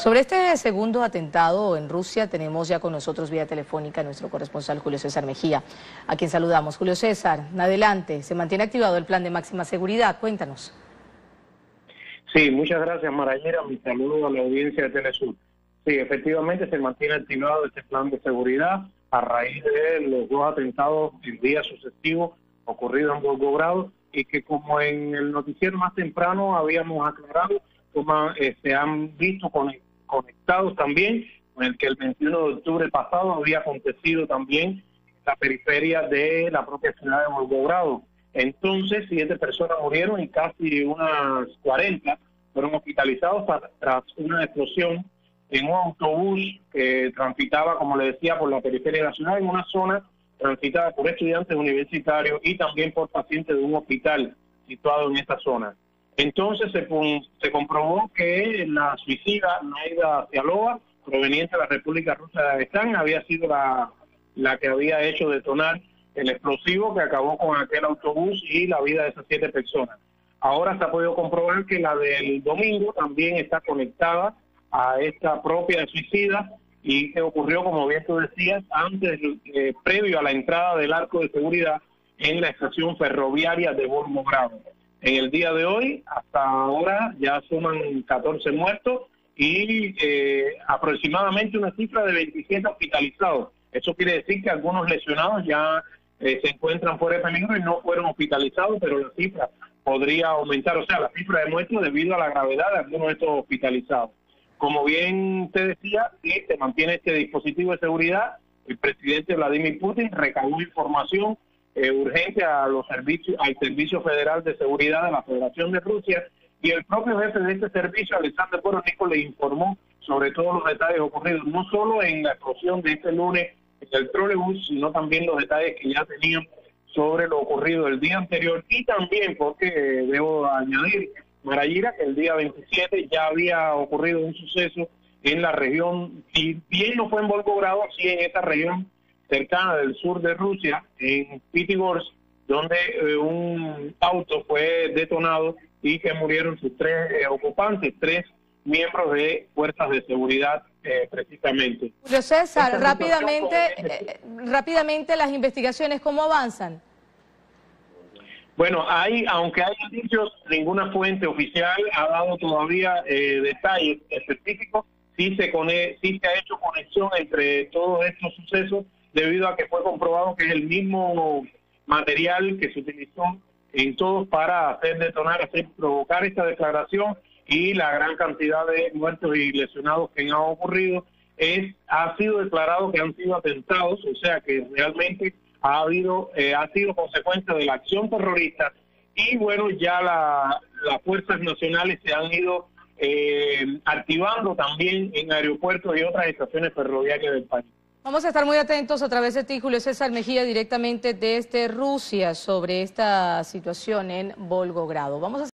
Sobre este segundo atentado en Rusia tenemos ya con nosotros vía telefónica a nuestro corresponsal Julio César Mejía, a quien saludamos. Julio César, adelante, se mantiene activado el plan de máxima seguridad, cuéntanos. Sí, muchas gracias Marayera, mi saludo a la audiencia de Telesur. Sí, efectivamente se mantiene activado este plan de seguridad a raíz de los dos atentados en días sucesivos ocurridos en Volgogrado y que, como en el noticiero más temprano habíamos aclarado, se han visto conectados también con el que el 21 de octubre pasado había acontecido también en la periferia de la propia ciudad de Volgogrado. Entonces 7 personas murieron y casi unas 40 fueron hospitalizados tras una explosión en un autobús que transitaba, como le decía, por la periferia de la ciudad, en una zona transitada por estudiantes universitarios y también por pacientes de un hospital situado en esta zona. Entonces se comprobó que la suicida Naida Sialova, proveniente de la República Rusa de Dagestán, había sido la que había hecho detonar el explosivo que acabó con aquel autobús y la vida de esas 7 personas. Ahora se ha podido comprobar que la del domingo también está conectada a esta propia suicida y que ocurrió, como bien tú decías, previo a la entrada del arco de seguridad en la estación ferroviaria de Volgogrado. En el día de hoy, hasta ahora, ya suman 14 muertos y aproximadamente una cifra de 27 hospitalizados. Eso quiere decir que algunos lesionados ya se encuentran fuera de peligro y no fueron hospitalizados, pero la cifra podría aumentar, o sea, la cifra de muertos debido a la gravedad de algunos de estos hospitalizados. Como bien te decía, sí, se mantiene este dispositivo de seguridad. El presidente Vladimir Putin recabó información urgente al Servicio Federal de Seguridad de la Federación de Rusia, y el propio jefe de este servicio, Alexander Borodnikov, le informó sobre todos los detalles ocurridos, no solo en la explosión de este lunes en el trolebús, sino también los detalles que ya tenían sobre lo ocurrido el día anterior, y también porque debo añadir, Marayira, que el día 27 ya había ocurrido un suceso en la región, si bien no fue en Volgogrado, sí en esta región cercana del sur de Rusia, en Pitigorsk, donde un auto fue detonado y que murieron sus 3 ocupantes, 3 miembros de fuerzas de seguridad precisamente. Julio César, rápidamente las investigaciones, ¿cómo avanzan? Bueno, aunque haya dichos, ninguna fuente oficial ha dado todavía detalles específicos. Sí se ha hecho conexión entre todos estos sucesos debido a que fue comprobado que es el mismo material que se utilizó en todos para hacer provocar esta declaración, y la gran cantidad de muertos y lesionados que han ocurrido ha sido declarado que han sido atentados, o sea que realmente ha sido consecuencia de la acción terrorista. Y bueno, ya las fuerzas nacionales se han ido activando también en aeropuertos y otras estaciones ferroviarias del país. Vamos a estar muy atentos a través de ti, Julio César Mejía, directamente desde Rusia, sobre esta situación en Volgogrado. Vamos a